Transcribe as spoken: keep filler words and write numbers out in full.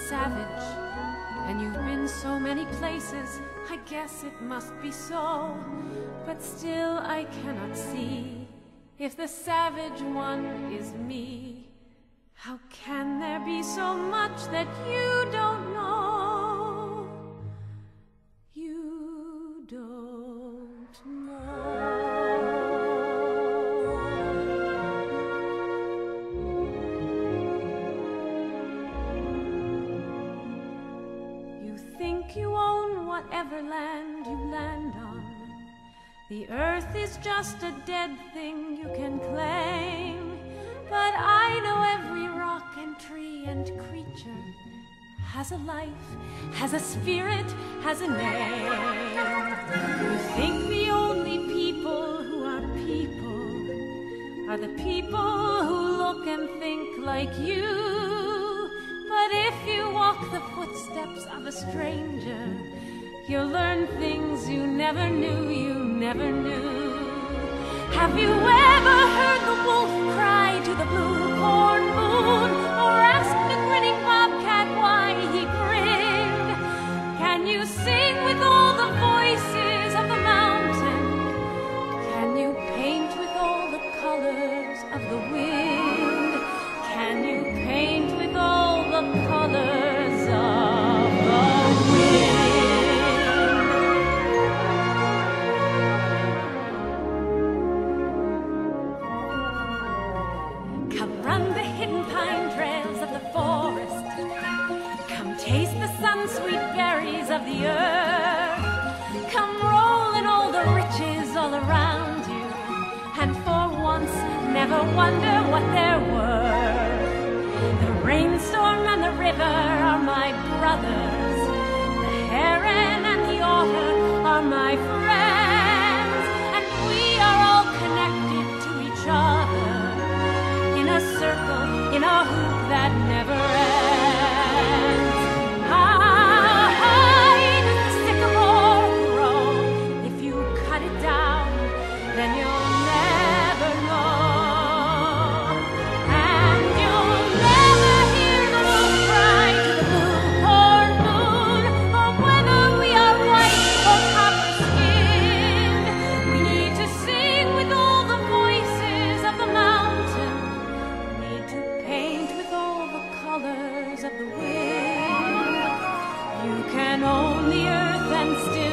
savage, and you've been so many places, I guess it must be so. But still I cannot see if the savage one is me. How can there be so much that you don't know? You don't know. You think you own whatever land you land on. The earth is just a dead thing you can claim. But I know every rock and tree and creature has a life, has a spirit, has a name. You think the only people who are people are the people who look and think like you. But if you walk the footsteps of a stranger, you'll learn things you never knew, you never knew. Have you ever heard the wolf cry to the blue corn moon, or asked the grinning bobcat why he grinned? Can you sing with all the voices of the mountain? Can you paint with all the colors of the wind? Can you paint with all the colors of the wind? Sweet berries of the earth, come roll in all the riches all around you, and for once never wonder what they're worth. The rainstorm and the river are my brothers, the heron and the otter are my friends, and we are all connected to each other in a circle, in a hoop that never ends. Then you'll never know, and you'll never hear the wolf cry to the blue corn moon, or whether we are white or copper-skinned. We need to sing with all the voices of the mountain, need to paint with all the colors of the wind. You can own the earth and still